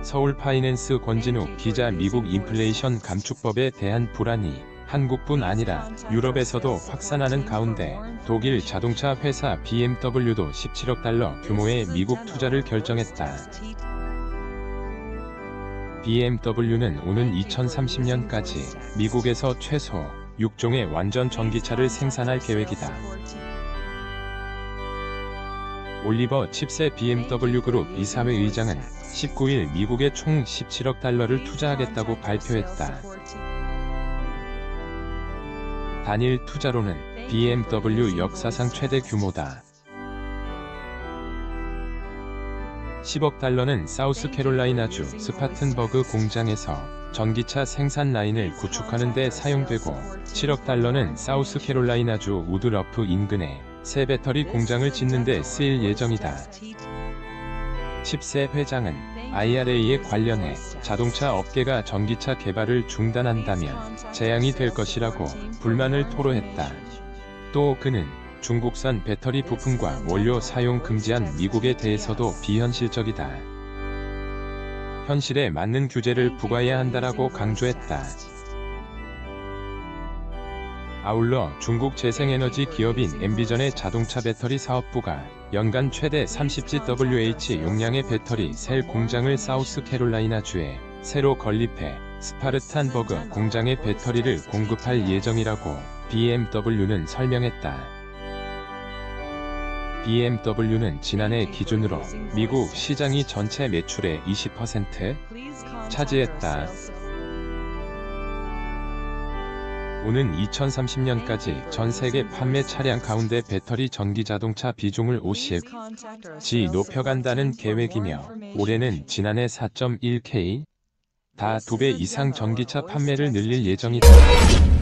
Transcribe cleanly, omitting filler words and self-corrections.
서울파이낸스 권진욱 기자. 미국 인플레이션 감축법에 대한 불안이 한국뿐 아니라 유럽에서도 확산하는 가운데 독일 자동차 회사 BMW도 17억 달러 규모의 미국 투자를 결정했다. BMW는 오는 2030년까지 미국에서 최소 6종의 완전 전기차를 생산할 계획이다. 올리버 칩세 BMW 그룹 이사회 의장은 19일 미국에 총 17억 달러를 투자하겠다고 발표했다. 단일 투자로는 BMW 역사상 최대 규모다. 10억 달러는 사우스캐롤라이나주 스파튼버그 공장에서 전기차 생산 라인을 구축하는 데 사용되고, 7억 달러는 사우스캐롤라이나주 우드러프 인근에 새 배터리 공장을 짓는 데 쓰일 예정이다. 칩세 회장은 IRA에 관련해 자동차 업계가 전기차 개발을 중단한다면 재앙이 될 것이라고 불만을 토로했다. 또 그는 중국산 배터리 부품과 원료 사용 금지한 미국에 대해서도 비현실적이다. 현실에 맞는 규제를 부과해야 한다라고 강조했다. 아울러 중국 재생에너지 기업인 엠비전의 자동차 배터리 사업부가 연간 최대 30GWh 용량의 배터리 셀 공장을 사우스캐롤라이나주에 새로 건립해 스파르탄버그 공장의 배터리를 공급할 예정이라고 BMW는 설명했다. BMW는 지난해 기준으로 미국 시장이 전체 매출의 20% 차지했다. 오는 2030년까지 전 세계 판매 차량 가운데 배터리 전기 자동차 비중을 50% 높여간다는 계획이며, 올해는 지난해 4.1K 다 2배 이상 전기차 판매를 늘릴 예정이다.